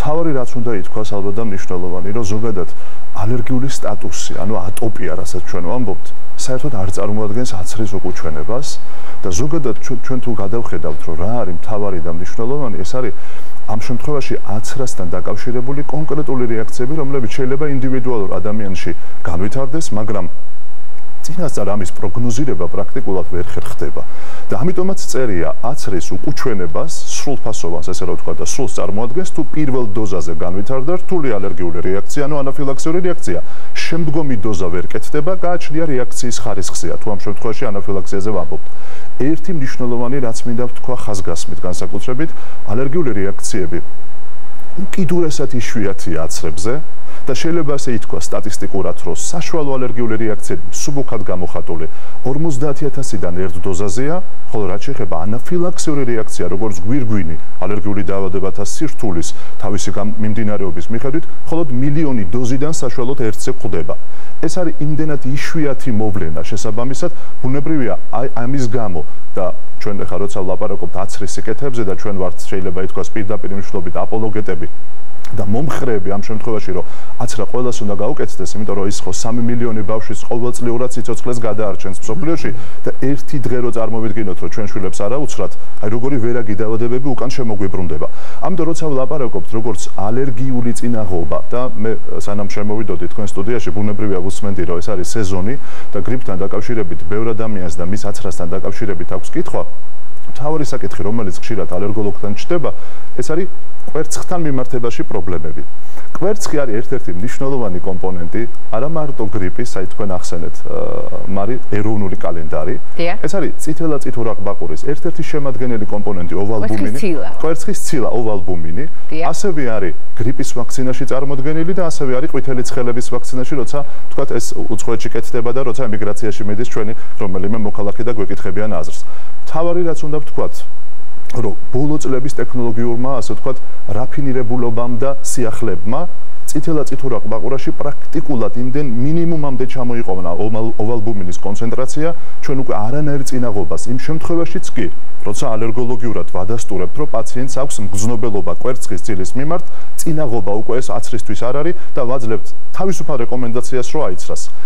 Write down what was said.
თავარი რაც უნდა ითქვას ალბათ და მნიშვნელოვანი, რომ ზოგადად ალერგიული სტატუსი, ანუ ატოპია, რასაც ჩვენ ვამბობთ, საერთოდ არ წარმოადგენს აცრის უკუჩვენებას და ზოგადად ჩვენ თუ გადავხედავთ, რომ რა არის მთავარი და მნიშვნელოვანი, ეს არის ამ შემთხვევაში აცრასთან დაკავშირებული კონკრეტული რეაქციები, რომლებიც შეიძლება ინდივიდუალურ ადამიანში განვითარდეს, მაგრამ წინასწარ ამის პროგნოზირება პრაქტიკულად ვერ ხერხდება. და ამიტომაც წერია აცრის უკუჩვენებას, სრულფასოვანს, ესე რომ ვთქვა და სრულს წარმოადგენს, თუ პირველ დოზაზე განვითარდა რთული ალერგიული რეაქცია, ანუ ანაფილაქსიური რეაქცია. შემდგომი დოზა ვერ კეთდება, გააჩნია რეაქციის ხარისხია, თუ ამ შემთხვევაში ანაფილაქსიაზე ვამბობთ. ერთი მნიშვნელოვანი რაც მინდა ვთქვა ხაზგასმით, განსაკუთრებით ალერგიული რეაქციები უკიდურესად იშვიათია აცრებზე და შეიძლება ასე ითქვას სტატისტიკურად, რომ საშუალო ალერგიული რეაქციები მსუბუქად გამოხატული 50,000-დან ერთ დოზაზეა, ხოლო რაც შეეხება ანაფილაქსიური რეაქცია, როგორც გვირგვინი ალერგიული დაავადებათა სირთულის თავისი მიმდინარეობის მიხედვით, მხოლოდ 1,000,000 დოზიდან საშუალოდ ერთზე გვხვდება. ეს არის იმდენად იშვიათი მოვლენა, შესაბამისად, ბუნებრივია ამის გამო და ჩვენ ახლა როცა ვლაპარაკობთ აცრის სიკეთეებზე და ჩვენ ვართ შეიძლება ითქვას პირდაპირ მნიშვნელობით აპოლოგეტები და მომხრეები ამ შემთხვევაში, რომ აცრა ყველას უნდა გაუკეთდეს, იმიტომ რომ ის ხო 3 მილიონი ბავშვის ყოველწლიურად სიცოცხლეს გადაარჩენს მსოფლიოში და ერთი დღე რო წარმოვიდგინოთ, რომ ჩვენ შვილებს არ აუცხრათ, აი როგორი ვერაგი დაავადებები უკან შემოგვიბრუნდება. ამიტომ როცა ვლაპარაკობთ როგორც ალერგიული წინაღობა და მე სანამ შემოვიდოდი თქვენ სტუდიაში, ბუნებრივია ვუსმენდი, რომ ეს არის სეზონი და გრიპთან დაკავშირებით ბევრ ადამიანს და მის აცრასთან დაკავშირებით აქვს კითხვა. მთავარი საკითხი, რომელიც ხშირად ალერგოლოგთან ჩნდება, ეს არის კვერცხთან მიმართებაში პრობლემები. კვერცხი არის ერთ-ერთი მნიშვნელოვანი კომპონენტი, არა მარტო გრიპის, აი თქვენ ახსენეთ, მარი ეროვნული კალენდარი. ეს არის წითელა-წითურაყბაყურის ერთ-ერთი შემადგენელი კომპონენტი ოვალბუმინი, კვერცხის ცილა ოვალბუმინი, ასევე არის გრიპის ვაქცინაში წარმოდგენილი და ასევე არის ყვითელი ცხელების ვაქცინაში, როცა თქვათ ეს უცხოეთში კეთდება და როცა ემიგრაციაში მიდის ჩვენი რომელიმე მოქალაქე და გვეკითხებიან აზრს. თავარი რაც უნდა ვთქვათ, რომ ბოლო წლების ტექნოლოგიურმა, ასე ვთქვათ, რაფინირებულობამ და სიახლებმა წითელა-წითურაყბაყურაში პრაქტიკულად იმდენ მინიმუმამდე ჩამოიყვანა ოვალბუმინის კონცენტრაცია, ჩვენ უკვე არანაირ წინაღობას იმ შემთხვევაშიც კი, როცა ალერგოლოგიურად ვადასტურებთ, რომ პაციენტს აქვს მგრძნობელობა კვერცხის ცილის მიმართ, წინაღობა უკვე ეს აცრისთვის არ არის და ვაძლევთ თავისუფალ რეკომენდაციას, რომ აიცრას.